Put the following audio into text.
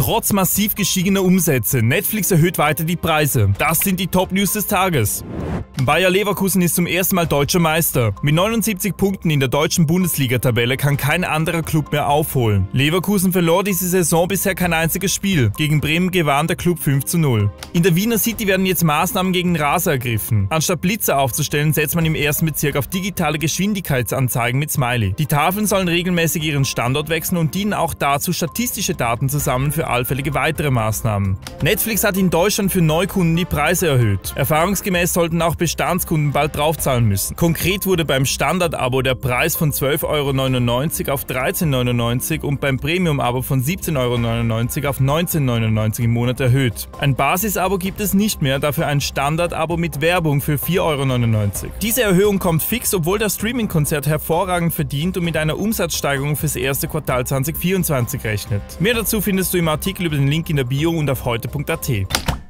Trotz massiv gestiegener Umsätze, Netflix erhöht weiter die Preise. Das sind die Top-News des Tages. Bayer Leverkusen ist zum ersten Mal deutscher Meister. Mit 79 Punkten in der deutschen Bundesliga-Tabelle kann kein anderer Club mehr aufholen. Leverkusen verlor diese Saison bisher kein einziges Spiel. Gegen Bremen gewann der Club 5:0. In der Wiener City werden jetzt Maßnahmen gegen Raser ergriffen. Anstatt Blitzer aufzustellen, setzt man im ersten Bezirk auf digitale Geschwindigkeitsanzeigen mit Smiley. Die Tafeln sollen regelmäßig ihren Standort wechseln und dienen auch dazu, statistische Daten zu sammeln für allfällige weitere Maßnahmen. Netflix hat in Deutschland für Neukunden die Preise erhöht. Erfahrungsgemäß sollten auch Bestandskunden bald draufzahlen müssen. Konkret wurde beim Standard-Abo der Preis von 12,99 € auf 13,99 € und beim Premium-Abo von 17,99 € auf 19,99 € im Monat erhöht. Ein Basis-Abo gibt es nicht mehr, dafür ein Standard-Abo mit Werbung für 4,99 €. Diese Erhöhung kommt fix, obwohl das Streaming-Konzert hervorragend verdient und mit einer Umsatzsteigerung fürs erste Quartal 2024 rechnet. Mehr dazu findest du im Artikel über den Link in der Bio und auf heute.at.